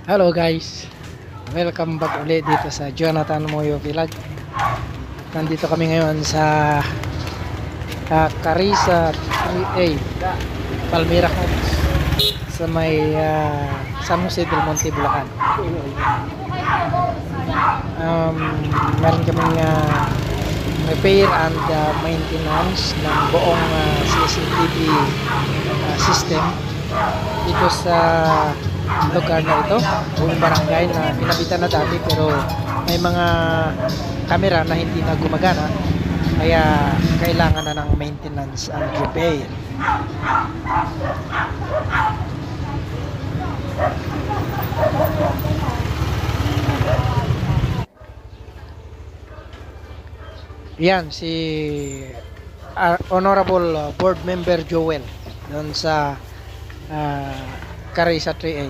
Hello guys, welcome back ulit dito sa Jonathan Moyo Vlog. Nandito kami ngayon sa Carissa 3A Palmera sa may San Jose del Monte, Bulacan. Meron kaming repair and maintenance ng buong CCTV system dito sa lugar na ito, buong barangay na pinabitan na dati, pero may mga camera na hindi na gumagana, kaya kailangan na ng maintenance and repair. Yan si Honorable Board Member Joel doon sa Carissa 3A.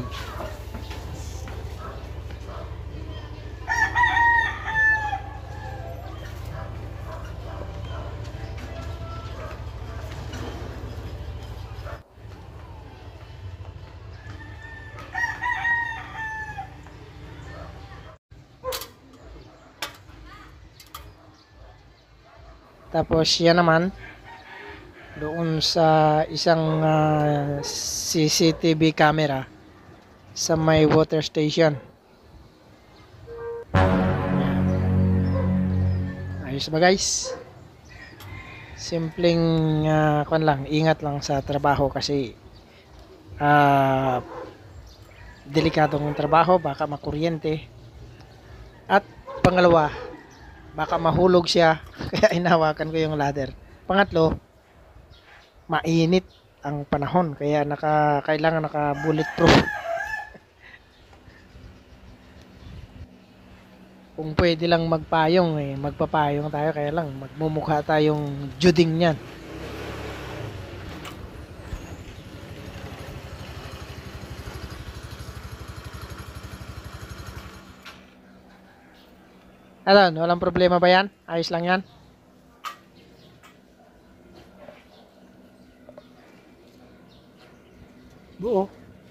Tapos yan naman doon sa isang CCTV camera sa may water station. Ayos ba guys? Simpleng ingat lang sa trabaho kasi delikadong trabaho, baka makuryente, at pangalawa, baka mahulog siya kaya inawakan ko yung ladder. Pangatlo, mainit ang panahon kaya kailangan naka bulletproof. Kung pwede lang magpayong magpapayong tayo, kaya lang magmumukha tayong juding niyan. Alam, walang problema ba yan? Ayos lang yan. Buo.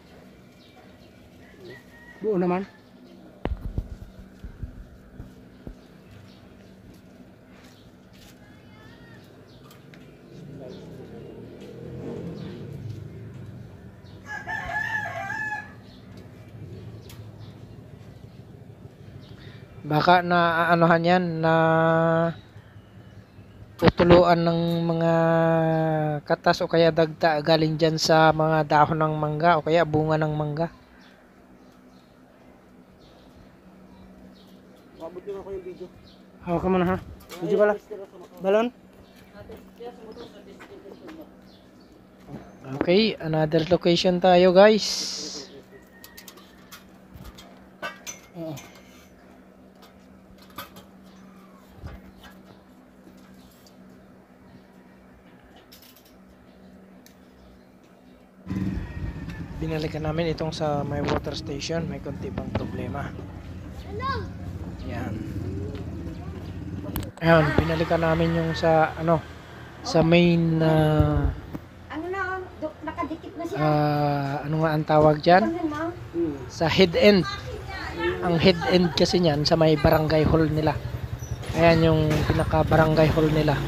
Buo naman. Baka na aanohan yan, na tutuluan ng mga katas o kaya dagta galing dyan sa mga dahon ng mangga o kaya bunga ng mangga. Abot din ako yung video. Hawak ka muna ha. Video pala. Balon. Okay, another location tayo guys. Binalikan namin itong sa may water station, may konti pang problema. Yan. Ayun, binalikan namin yung sa sa main nakadikit na siya. ano nga ang tawag diyan? Sa head end. Ang head end kasi niyan sa may barangay hall nila. Ayan yung pinaka barangay hall nila.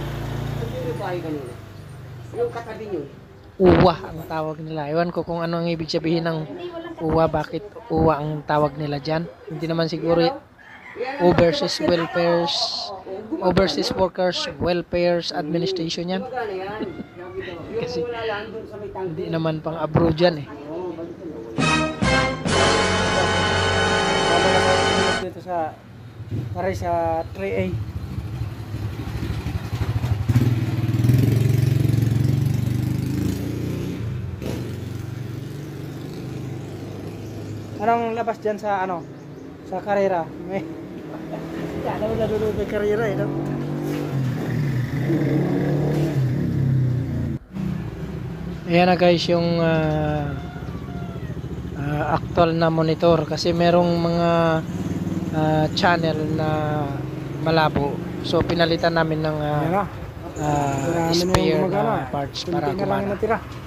Yung katabi nyo. Uwa ang tawag nila. Ewan ko kung ano ang ibig sabihin ng uwa, bakit uwa ang tawag nila dyan. Hindi naman siguro Overseas Workers Welfares Administration yan. Kasi hindi naman pang abroad yan Dito sa Carissa 3A. Anong labas dyan sa sa Carrera? May alam mo na doon may Carrera no? Ayan na guys yung actual na monitor, kasi merong mga channel na malabo, so pinalitan namin ng spare na parts para gumana.